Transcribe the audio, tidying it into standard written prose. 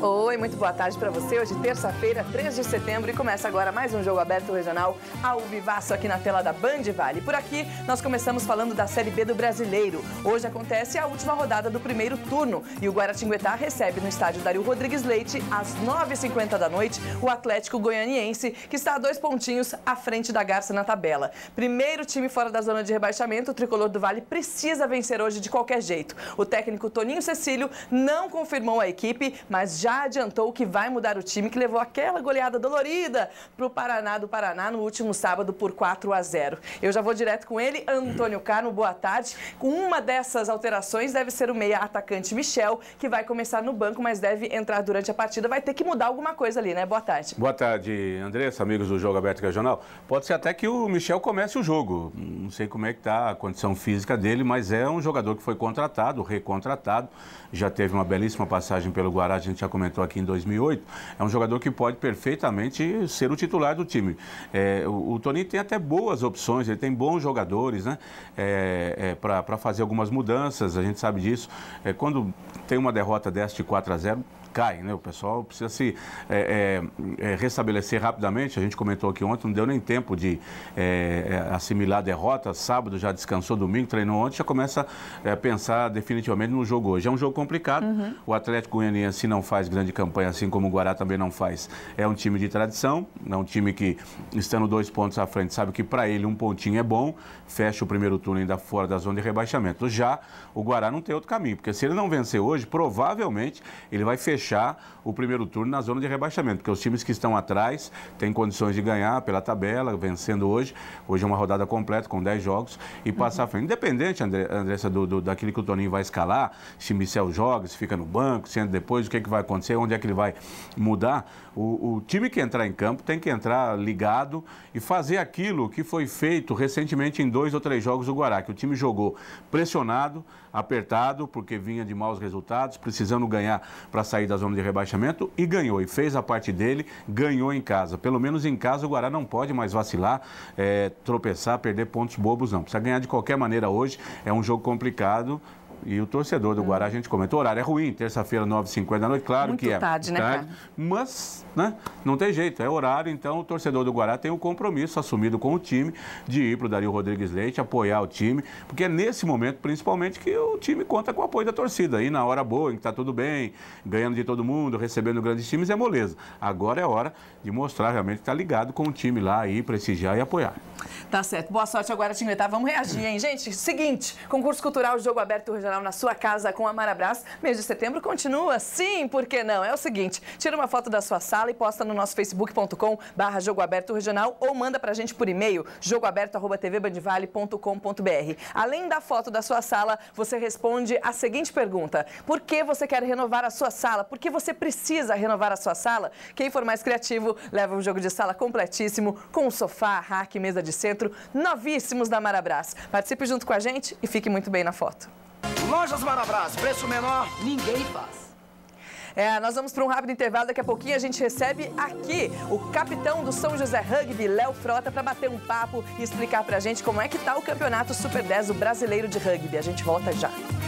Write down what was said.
Oi, muito boa tarde para você. Hoje, terça-feira, 3 de setembro, e começa agora mais um Jogo Aberto Regional ao vivaço aqui na tela da Band Vale. Por aqui, nós começamos falando da Série B do Brasileiro. Hoje acontece a última rodada do primeiro turno e o Guaratinguetá recebe no estádio Dario Rodrigues Leite, às 9h50 da noite, o Atlético Goianiense, que está a 2 pontinhos à frente da Garça na tabela. Primeiro time fora da zona de rebaixamento, o Tricolor do Vale precisa vencer hoje de qualquer jeito. O técnico Toninho Cecílio não confirmou a equipe, mas já adiantou que vai mudar o time que levou aquela goleada dolorida para o Paraná do Paraná no último sábado por 4-0. Eu já vou direto com ele, Antônio Carmo, boa tarde. Uma dessas alterações deve ser o meia atacante Michel, que vai começar no banco, mas deve entrar durante a partida. Vai ter que mudar alguma coisa ali, né? Boa tarde. Boa tarde, Andressa, amigos do Jogo Aberto Regional. Pode ser até que o Michel comece o jogo. Não sei como é que está a condição física dele, mas é um jogador que foi contratado, recontratado. Já teve uma belíssima passagem pelo Guará, a gente já comentou aqui em 2008. É um jogador que pode perfeitamente ser o titular do time. O Toninho tem até boas opções, ele tem bons jogadores, né? Para fazer algumas mudanças, a gente sabe disso. Quando tem uma derrota dessa de 4-0, cai, né? O pessoal precisa se restabelecer rapidamente. A gente comentou aqui ontem, não deu nem tempo de assimilar a derrota. Sábado já descansou, domingo treinou ontem, já começa a pensar definitivamente no jogo hoje. É um jogo complicado. O Atlético Goianiense não faz grande campanha, assim como o Guará também não faz. É um time de tradição, é um time que, estando 2 pontos à frente, sabe que para ele um pontinho é bom, fecha o primeiro turno ainda fora da zona de rebaixamento. Já o Guará não tem outro caminho, porque se ele não vencer hoje, provavelmente ele vai fechar o primeiro turno na zona de rebaixamento, porque os times que estão atrás têm condições de ganhar pela tabela, vencendo hoje. Hoje é uma rodada completa, com 10 jogos, e passar à frente. Independente, Andressa, daquilo que o Toninho vai escalar, se Michel joga, se fica no banco, se entra depois, o que vai acontecer, onde é que ele vai mudar. O time que entrar em campo tem que entrar ligado e fazer aquilo que foi feito recentemente em 2 ou 3 jogos do Guará, que o time jogou pressionado, apertado, porque vinha de maus resultados, precisando ganhar para sair da zona de rebaixamento, e ganhou, e fez a parte dele, ganhou em casa. Pelo menos em casa o Guará não pode mais vacilar, tropeçar, perder pontos bobos, não. Precisa ganhar de qualquer maneira hoje, é um jogo complicado. E o torcedor do Guará, a gente comentou, o horário é ruim, terça-feira, 9h50 da noite, claro que é. Muito tarde, né, cara? Mas, né, não tem jeito, é horário, então o torcedor do Guará tem um compromisso assumido com o time de ir para o Dario Rodrigues Leite, apoiar o time, porque é nesse momento, principalmente, que o time conta com o apoio da torcida. Aí, na hora boa, em que está tudo bem, ganhando de todo mundo, recebendo grandes times, é moleza. Agora é hora de mostrar realmente que está ligado com o time lá, aí, prestigiar e apoiar. Tá certo. Boa sorte agora, Tinguetá. Vamos reagir, hein, gente? Seguinte, concurso cultural Jogo Aberto Regional na sua casa com a Marabras. Mês de setembro continua? Sim, por que não? É o seguinte, tira uma foto da sua sala e posta no nosso facebook.com/Jogo Aberto Regional ou manda pra gente por e-mail jogoaberto@tvbandvale.com.br. Além da foto da sua sala, você responde a seguinte pergunta: por que você quer renovar a sua sala? Por que você precisa renovar a sua sala? Quem for mais criativo leva um jogo de sala completíssimo com sofá, rack, mesa de centro, novíssimos da Marabras. Participe junto com a gente e fique muito bem na foto. Lojas Marabras, preço menor, ninguém faz. Nós vamos para um rápido intervalo, daqui a pouquinho a gente recebe aqui o capitão do São José Rugby, Léo Frota, para bater um papo e explicar pra gente como é que tá o campeonato Super 10, o brasileiro de rugby. A gente volta já.